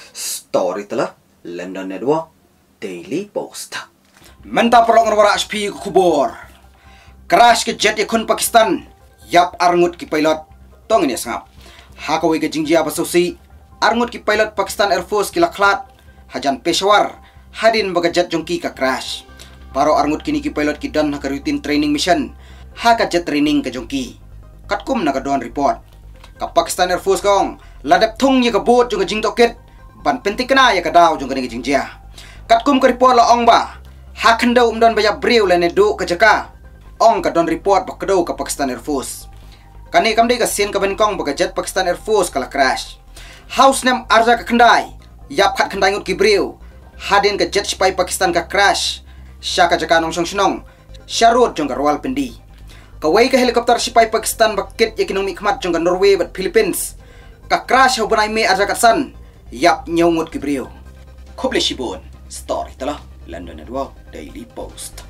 Story telah London Network Daily Post. Menta perlong ngawara HP kubur. Crash ke jet ikun Pakistan. Yap arngut ki pilot. Tong ini sangap. Hakawi ke jingjia basusi. Arngut ki pilot Pakistan Air Force ki laklat. Hajan Peshawar. Hadin baga jet jongki ka crash. Paro arngut kini ki pilot ki dan haka rutin training mission. Haka jet training ka jongki. Katkum na kaduan report. Ka Pakistan Air Force kong. Ladap thung ye ka boat jong ka jing toket. Ban pentik kena ya kadaw jong kani jingjia. Katkum ka report la ong ba. Hakanda umdan baya brew la ne do ka jaka. Ong ka don report ba kadaw ka Pakistan Air Force. Kani kamdai ka sen ka bankong baga jet Pakistan Air Force kala crash. House name arja ka khandai. Yap khat khandai ngut ki brew. Hadin ka jet spy Pakistan ka crash. Sya ka jaka nong song snong. Syarut jong ka Rawalpindi. Kawai ka helikopter spy Pakistan bakit yakinong mikmat jong ka Norway bat Philippines. Ka crash hubanai me arja ka san. Yap nyongut ki brew. Khoble shibon. Story telah London Network Daily Post.